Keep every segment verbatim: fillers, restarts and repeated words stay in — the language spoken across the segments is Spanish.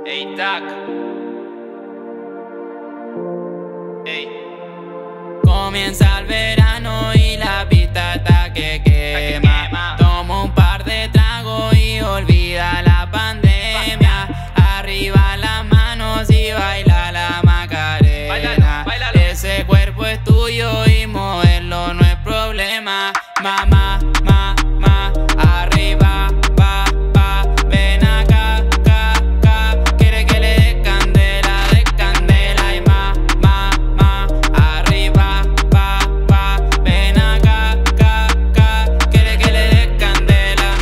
Ey, Tac. Ey. Comienza el verano y la pista está que quema. Toma un par de tragos y olvida la pandemia. Arriba las manos y baila la Macarena. Ese cuerpo es tuyo y moverlo no es problema. Mamá, ma, ma, arriba, va, va, ven acá, ca, ca. Quiere que le dé candela, de candela. Y ma, ma, ma, arriba, va, va, ven acá, ca, ca. Quiere que le dé candela.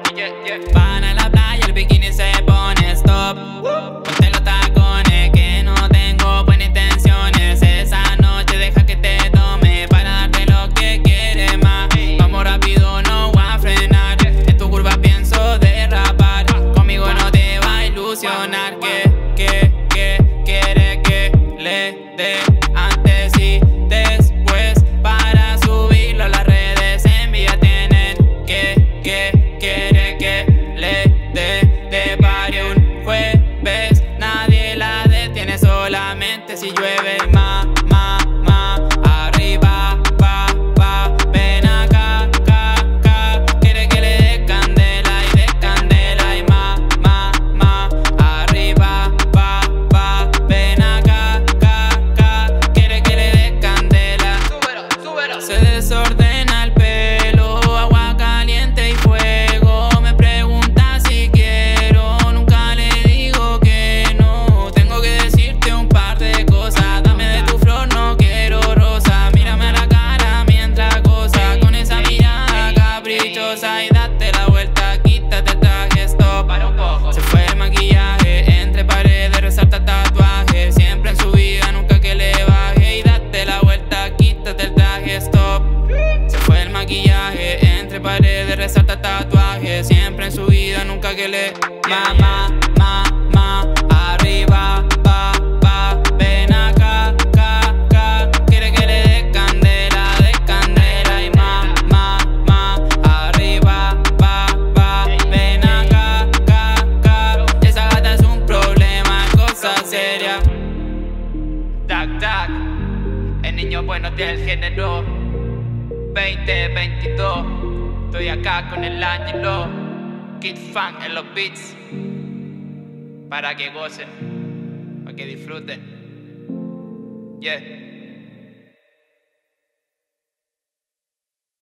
Van a la playa, el bikini se pone stop. Ponte los tacones que no tengo buenas intenciones. Esa noche deja que te tome para darte lo que quieres más. Vamos rápido, no voy a frenar. En tu curva pienso derrapar. Conmigo no te va a ilusionar. Que, que, que, quiere que le dé antes y después para subirlo a las redes. Envía tienen que, que, quiere que le dé de party un jueves. Nadie la detiene, solamente si llueve. Ma, ma, ma, arriba, va, va, ven acá, ca, ca. Quiere que le dé candela y de candela. Y ma, ma, ma, arriba, va, va, ven acá, ca, ca. Quiere que le dé candela. Súbelo, súbelo. Se desordena el pelo, agua caliente y fuego. Me pregunta si quiero, nunca le digo que no. Tengo que decirte un par de cosas. Dame de tu flor, no quiero rosa. Mírame a la cara mientras goza con esa mirada caprichosa. Y date la vuelta, quítate el traje, stop. Para un poco. Se fue el maquillaje, entre paredes resalta tatuaje. Siempre en su vida, nunca que le baje. Y date la vuelta, quítate el traje, stop. Se fue el maquillaje, entre paredes resalta tatuaje. Siempre en su vida, nunca que le. Ma, ma, ma, ma, arriba, va, va, ven acá, ca, ca. Quiere que le dé candela, de candela. Y ma, ma, ma, arriba, va, va, ven acá, ca, ca. Esa gata es un problema, cosa seria. Tac, tac, el niño bueno tiene el género. veinte veintidós, estoy acá con el Angelo. Kid Funk en los beats, para que gocen, para que disfruten. Yeah.